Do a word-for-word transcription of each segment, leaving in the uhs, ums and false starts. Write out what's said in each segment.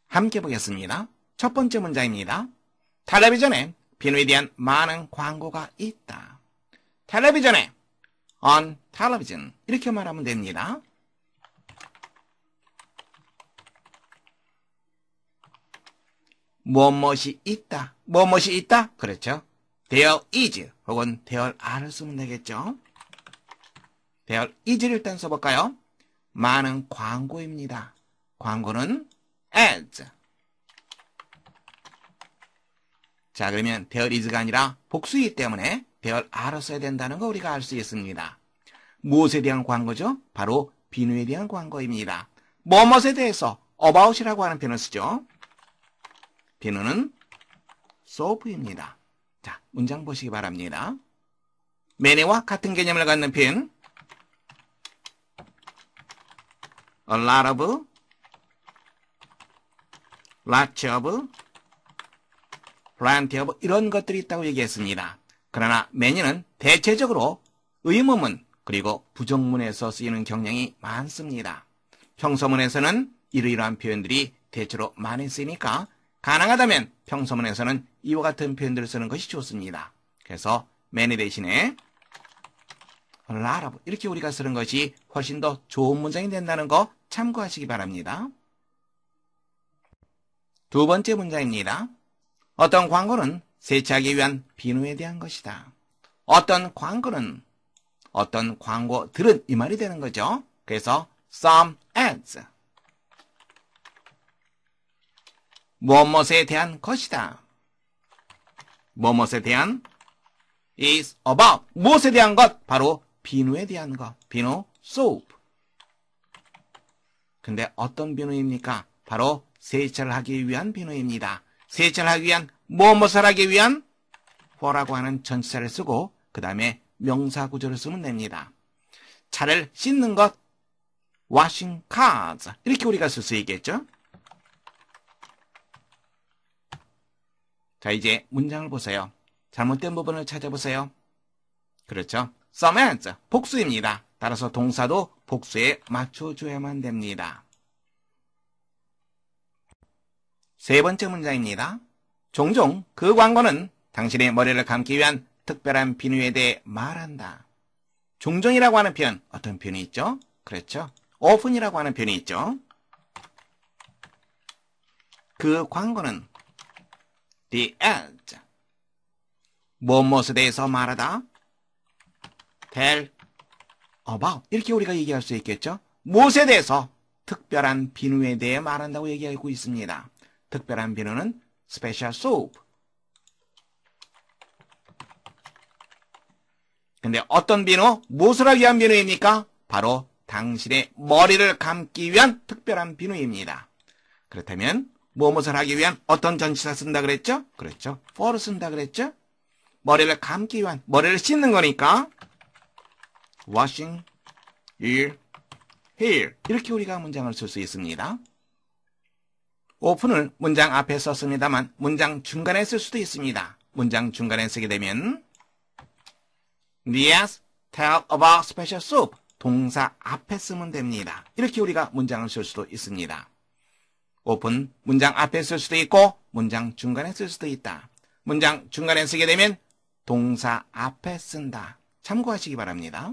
함께 보겠습니다. 첫 번째 문장입니다. 텔레비전에 비누에 대한 많은 광고가 있다. 텔레비전에 on television 이렇게 말하면 됩니다. 무엇무엇이 있다. 무엇무엇이 있다? 그렇죠. There is 혹은 there are를 쓰면 되겠죠. There is를 일단 써볼까요? 많은 광고입니다. 광고는 ads. 자, 그러면 there is가 아니라 복수이기 때문에 there are를 써야 된다는 거 우리가 알 수 있습니다. 무엇에 대한 광고죠? 바로 비누에 대한 광고입니다. 무엇에 대해서 about이라고 하는 표현을 쓰죠. 비누는 soap입니다. 자, 문장 보시기 바랍니다. many와 같은 개념을 갖는 표현 a lot of, lots of, plenty of 이런 것들이 있다고 얘기했습니다. 그러나 many는 대체적으로 의문문 그리고 부정문에서 쓰이는 경향이 많습니다. 평서문에서는 이러이러한 표현들이 대체로 많이 쓰이니까 가능하다면 평서문에서는 이와 같은 표현들을 쓰는 것이 좋습니다. 그래서 many 대신에 a lot of 이렇게 우리가 쓰는 것이 훨씬 더 좋은 문장이 된다는 거 참고하시기 바랍니다. 두 번째 문장입니다. 어떤 광고는 세차하기 위한 비누에 대한 것이다. 어떤 광고는 어떤 광고들은 이 말이 되는 거죠. 그래서 some ads 무엇무엇에 대한 것이다. 무엇무엇에 대한 is about 무엇에 대한 것? 바로 비누에 대한 것. 비누 soap. 근데 어떤 비누입니까? 바로 세차를 하기 위한 비누입니다. 세차를 하기 위한 무엇무엇을 하기 위한 for라고 하는 전치사를 쓰고 그 다음에 명사 구조를 쓰면 됩니다. 차를 씻는 것 washing cars 이렇게 우리가 쓸 수 있겠죠. 자, 이제 문장을 보세요. 잘못된 부분을 찾아보세요. 그렇죠. some ads 복수입니다. 따라서 동사도 복수에 맞춰줘야만 됩니다. 세 번째 문장입니다. 종종 그 광고는 당신의 머리를 감기 위한 특별한 비누에 대해 말한다. 종종이라고 하는 표현, 어떤 표현이 있죠? 그렇죠. often이라고 하는 표현이 있죠. 그 광고는 the ads 무엇무엇에 대해서 말하다 tell about 이렇게 우리가 얘기할 수 있겠죠. 무엇에 대해서 특별한 비누에 대해 말한다고 얘기하고 있습니다. 특별한 비누는 special soap. 근데 어떤 비누? 무엇을 하기 위한 비누입니까? 바로 당신의 머리를 감기 위한 특별한 비누입니다. 그렇다면 무엇을 하기 위한 어떤 전치사 쓴다 그랬죠? 그렇죠. for를 쓴다 그랬죠? 머리를 감기 위한, 머리를 씻는 거니까 washing your hair 이렇게 우리가 문장을 쓸 수 있습니다. open을 문장 앞에 썼습니다만 문장 중간에 쓸 수도 있습니다. 문장 중간에 쓰게 되면 Yes, tell about special soap 동사 앞에 쓰면 됩니다. 이렇게 우리가 문장을 쓸 수도 있습니다. open 문장 앞에 쓸 수도 있고 문장 중간에 쓸 수도 있다. 문장 중간에 쓰게 되면 동사 앞에 쓴다. 참고하시기 바랍니다.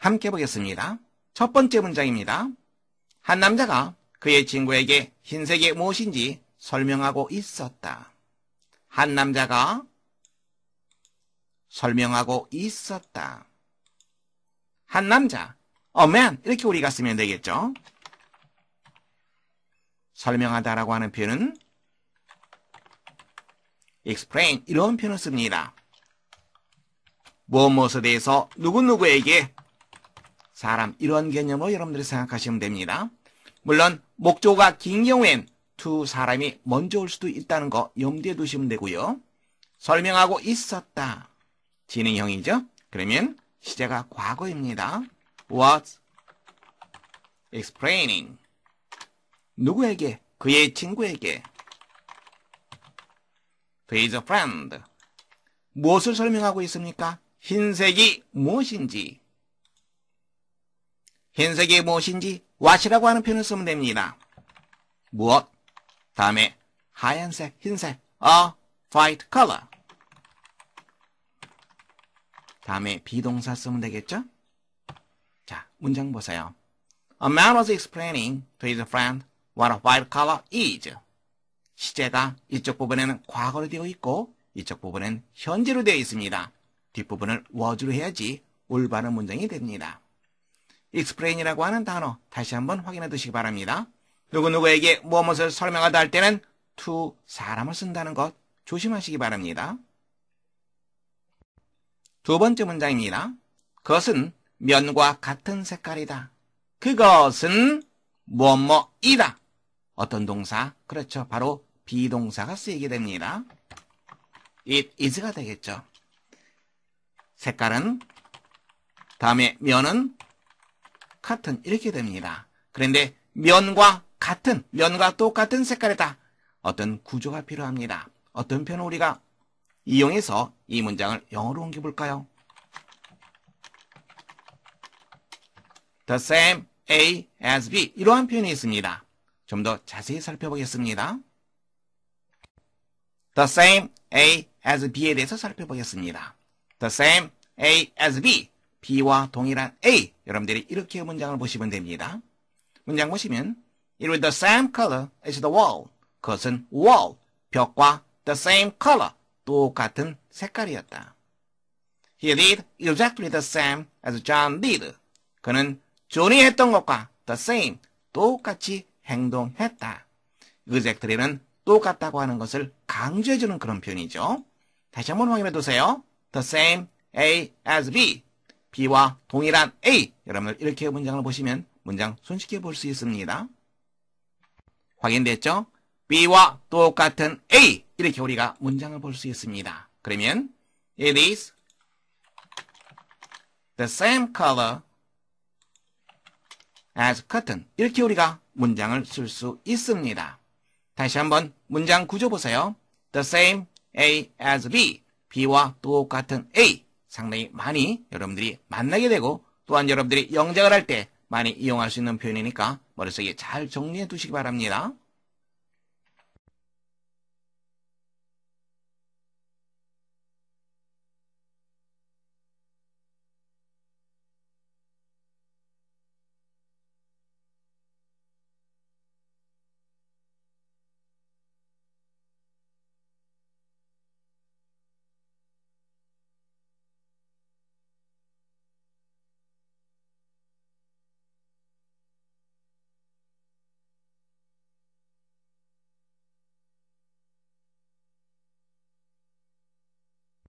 함께 보겠습니다. 첫 번째 문장입니다. 한 남자가 그의 친구에게 흰색이 무엇인지 설명하고 있었다. 한 남자가 설명하고 있었다. 한 남자, a man 이렇게 우리가 쓰면 되겠죠. 설명하다라고 하는 표현은 explain 이런 표현을 씁니다. 무엇 무엇에 대해서 누구누구에게 사람 이런 개념으로 여러분들이 생각하시면 됩니다. 물론 목조가 긴 경우엔 to 사람이 먼저 올 수도 있다는 거 염두에 두시면 되고요. 설명하고 있었다. 진행형이죠. 그러면 시제가 과거입니다. was explaining. 누구에게? 그의 친구에게. to his friend. 무엇을 설명하고 있습니까? 흰색이 무엇인지. 흰색이 무엇인지 what이라고 하는 표현을 쓰면 됩니다. 무엇? 다음에 하얀색, 흰색, a white color. 다음에 비동사 쓰면 되겠죠? 자, 문장 보세요. A man was explaining to his friend what a white color is. 시제가 이쪽 부분에는 과거로 되어 있고 이쪽 부분은 현재로 되어 있습니다. 뒷부분을 was로 해야지 올바른 문장이 됩니다. explain이라고 하는 단어 다시 한번 확인해 두시기 바랍니다. 누구누구에게 무엇을 설명하다 할 때는 to 사람을 쓴다는 것 조심하시기 바랍니다. 두 번째 문장입니다. 그것은 면과 같은 색깔이다. 그것은 뭐뭐이다. 어떤 동사? 그렇죠. 바로 비동사가 쓰이게 됩니다. it is가 되겠죠. 색깔은 다음에 면은 같은 이렇게 됩니다. 그런데 면과 같은, 면과 똑같은 색깔이다. 어떤 구조가 필요합니다. 어떤 표현을 우리가 이용해서 이 문장을 영어로 옮겨볼까요? The same A as B 이러한 표현이 있습니다. 좀 더 자세히 살펴보겠습니다. The same A as B에 대해서 살펴보겠습니다. The same A as B B와 동일한 A 여러분들이 이렇게 문장을 보시면 됩니다. 문장 보시면 It was the same color as the wall. 그것은 wall, 벽과 the same color 똑같은 색깔이었다. He did exactly the same as John did. 그는 존이 했던 것과 the same, 똑같이 행동했다. exactly는 똑같다고 하는 것을 강조해주는 그런 표현이죠. 다시 한번 확인해 두세요. The same A as B. B와 동일한 A. 여러분들 이렇게 문장을 보시면 문장 손쉽게 볼 수 있습니다. 확인됐죠? B와 똑같은 A. 이렇게 우리가 문장을 볼 수 있습니다. 그러면 It is the same color as cotton. 이렇게 우리가 문장을 쓸 수 있습니다. 다시 한번 문장 구조 보세요. The same A as B. B와 똑같은 A. 상당히 많이 여러분들이 만나게 되고 또한 여러분들이 영작을 할 때 많이 이용할 수 있는 표현이니까 머릿속에 잘 정리해 두시기 바랍니다.